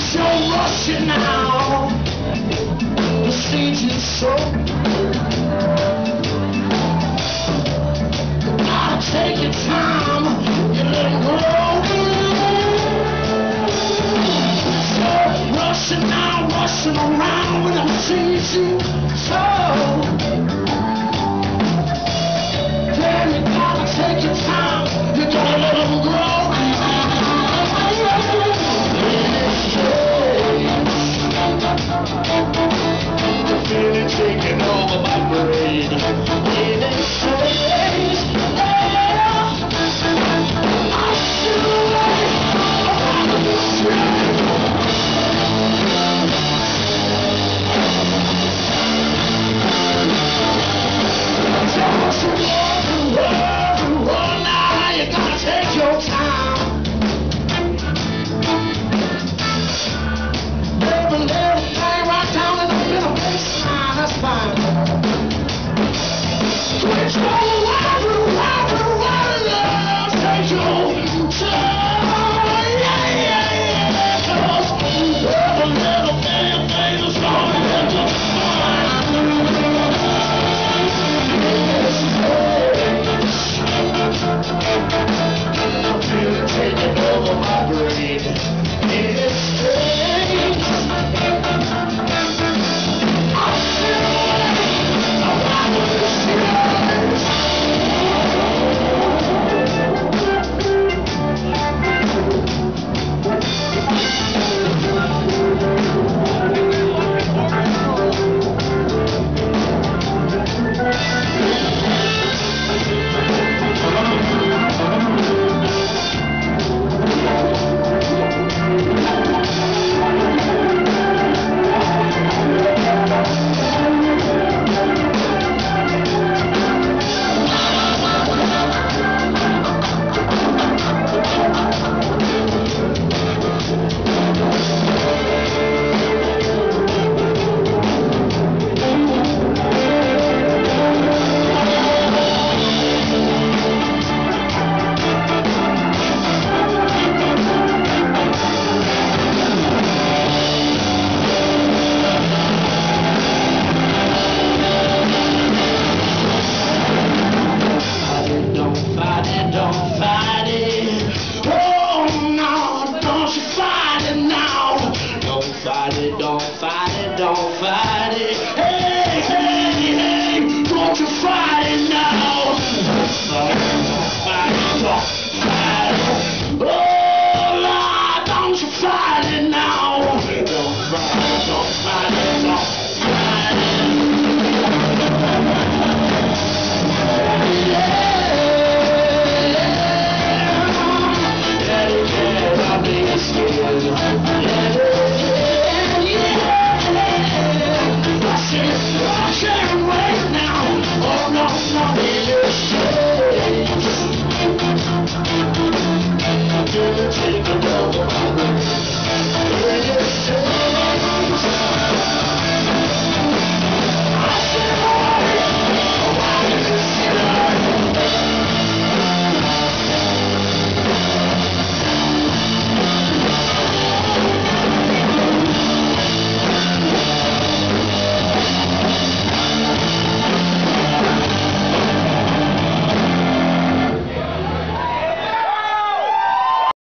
You're rushing now. The stage is so. Gotta take your time. You let 'em grow. You're rushing now, rushing around when I'm seeing you so. Damn, you gotta take your time. You gotta let 'em grow. Feeling taking over my brain. In exchange, I should away around the street. Now you gotta take your time. Every little thing right down in the middle baseline, that's fine. Switch love, take your time. Yeah. 'Cause every little thing is gonna hit the I'm feeling taking over my brain. It's strange. I feel around the streets. Don't fight it. Hey, don't you fight it now. Don't fight it. Oh, Lord, don't you fight it now. Don't fight it, don't fight it, don't fight it. Yeah, I'll be scared.